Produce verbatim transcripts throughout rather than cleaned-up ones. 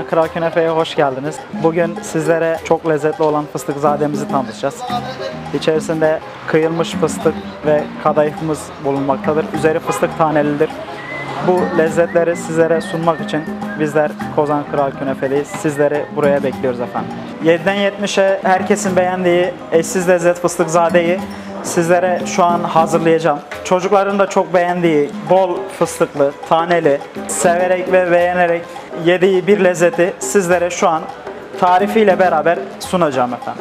Kral Künefe'ye hoş geldiniz. Bugün sizlere çok lezzetli olan fıstıkzademizi tanıtacağız. İçerisinde kıyılmış fıstık ve kadayıfımız bulunmaktadır. Üzeri fıstık tanelidir. Bu lezzetleri sizlere sunmak için bizler Kozan Kral Künefe'liyiz. Sizleri buraya bekliyoruz efendim. yediden yetmişe herkesin beğendiği eşsiz lezzet fıstıkzadeyi sizlere şu an hazırlayacağım. Çocukların da çok beğendiği bol fıstıklı, taneli, severek ve beğenerek yediği bir lezzeti sizlere şu an tarifiyle beraber sunacağım efendim.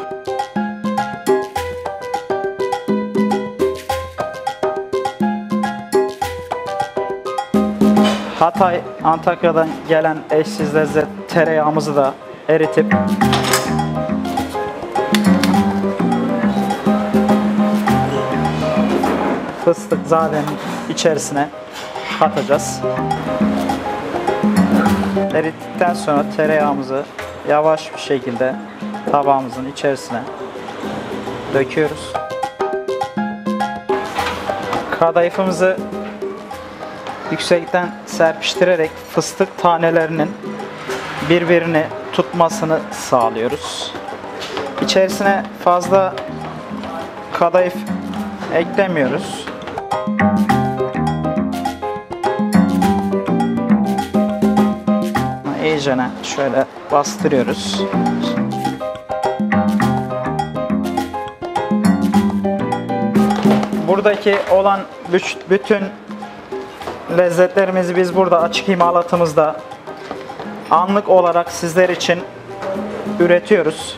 Hatay, Antakya'dan gelen eşsiz lezzet tereyağımızı da eritip fıstıkzadenin içerisine katacağız. Erittikten sonra tereyağımızı yavaş bir şekilde tabağımızın içerisine döküyoruz. Kadayıfımızı yüksekten serpiştirerek fıstık tanelerinin birbirini tutmasını sağlıyoruz. İçerisine fazla kadayıf eklemiyoruz. İyicene şöyle bastırıyoruz. Buradaki olan bütün lezzetlerimizi biz burada açık imalatımızda anlık olarak sizler için üretiyoruz.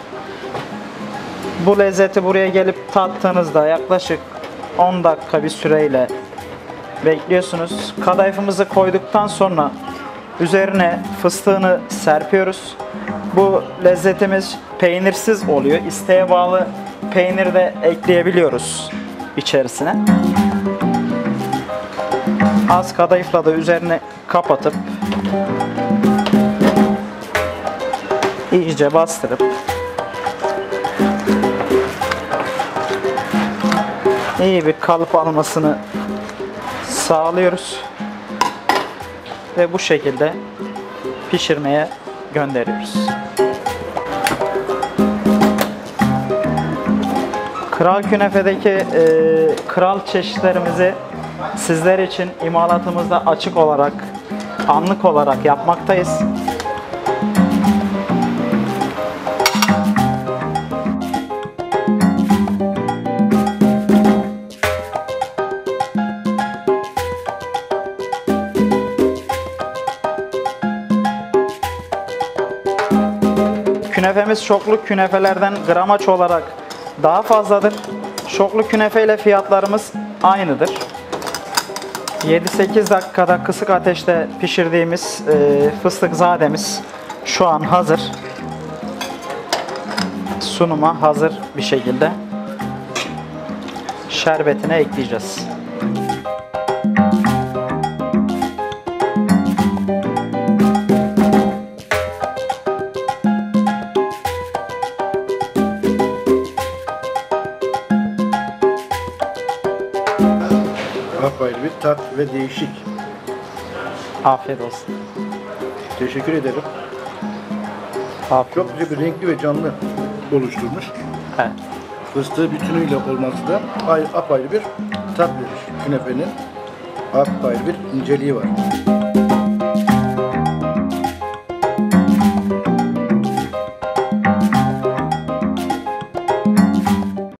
Bu lezzeti buraya gelip tattığınızda yaklaşık on dakika bir süreyle bekliyorsunuz. Kadayıfımızı koyduktan sonra üzerine fıstığını serpiyoruz. Bu lezzetimiz peynirsiz oluyor. İsteğe bağlı peynir de ekleyebiliyoruz içerisine. Az kadayıfla da üzerine kapatıp iyice bastırıp iyi bir kalıp almasını sağlıyoruz ve bu şekilde pişirmeye gönderiyoruz. Kral Künefe'deki e, kral çeşitlerimizi sizler için imalatımızda açık olarak, anlık olarak yapmaktayız. Künefemiz şoklu künefelerden gramaç olarak daha fazladır. Şoklu künefe ile fiyatlarımız aynıdır. yedi sekiz dakikada kısık ateşte pişirdiğimiz e, fıstıkzademiz şu an hazır. Sunuma hazır bir şekilde şerbetine ekleyeceğiz. Apayrı bir tat ve değişik. Afiyet olsun. Teşekkür ederim. Afiyet. Çok güzel bir renkli ve canlı oluşturmuş. Evet. Fıstığı bütünüyle olması da ayrı, apayrı bir tat verir. Künefenin apayrı bir inceliği var.